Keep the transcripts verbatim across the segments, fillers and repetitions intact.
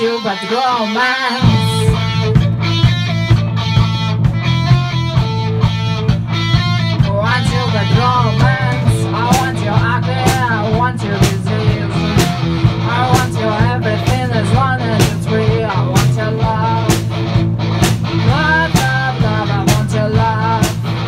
you but romance. Want you but romance. I want your ugly, I want your disease. I want your everything as long as it's real. I want your love. Love, love, love, I want your love.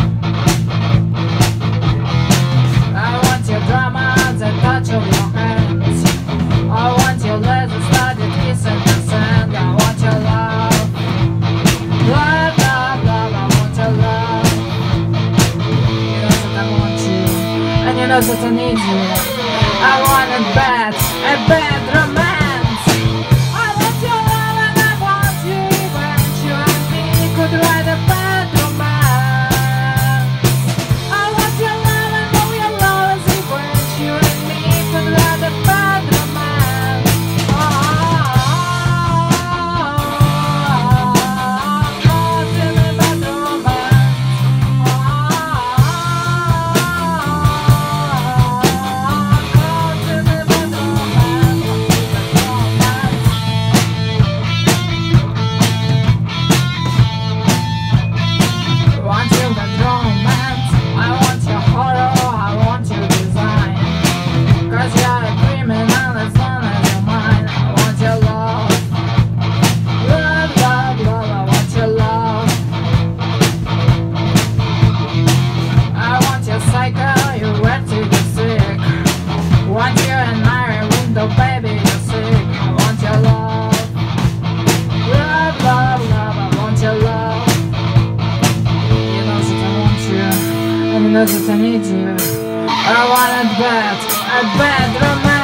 I want your drama, the touch of your hands. I want your leather studded kiss and consent. I want your love. Love, love, love, I want your love. You know that I want you, and you know that I need you. I want it bad, a bad romance. I want your love and I want you. When you and me could write a bad romance. I want your love and know your love is it. When you and me could write a bad romance. Oh, oh, oh, tell me about the romance. Oh, tell me about the romance. Want you but romance. I want your horror, I want your design. Cause you're a criminal as long as you're mine. I want your love. Love, love, love, I want your love. I want your psycho, you wet to the sick. Want you in my window, baby, you're sick. I want your love. Love, love, love, I want your love. You know that I want you, and you know that I need you. I want it bad, a bad romance.